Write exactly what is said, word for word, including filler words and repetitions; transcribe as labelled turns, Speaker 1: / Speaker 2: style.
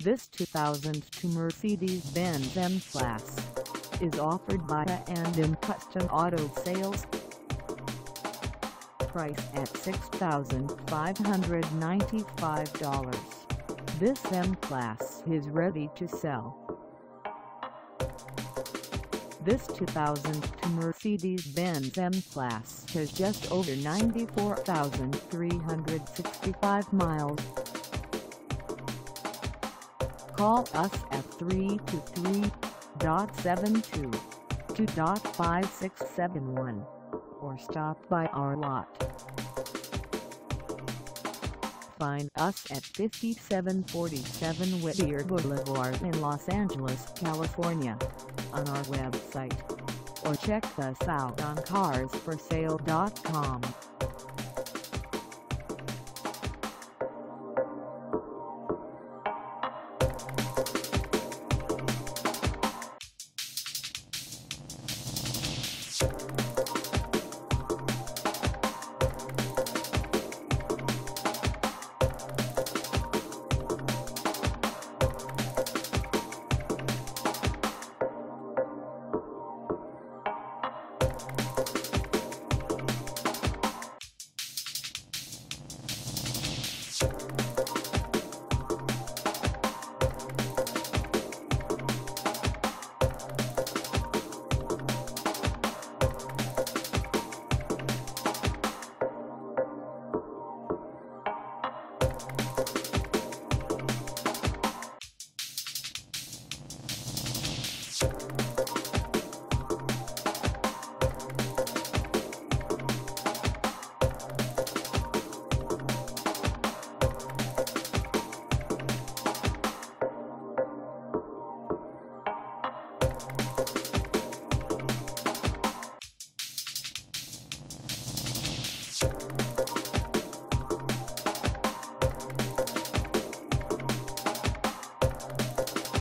Speaker 1: This two thousand two Mercedes-Benz M-Class is offered by A and M Custom Auto Sales. Price at six thousand five hundred ninety-five dollars. This M-Class is ready to sell. This two thousand two Mercedes-Benz M-Class has just over ninety-four thousand three hundred sixty-five miles. Call us at three two three, seven two two, five six seven one or stop by our lot. Find us at fifty-seven forty-seven Whittier Boulevard in Los Angeles, California, on our website, or check us out on cars for sale dot com.
Speaker 2: You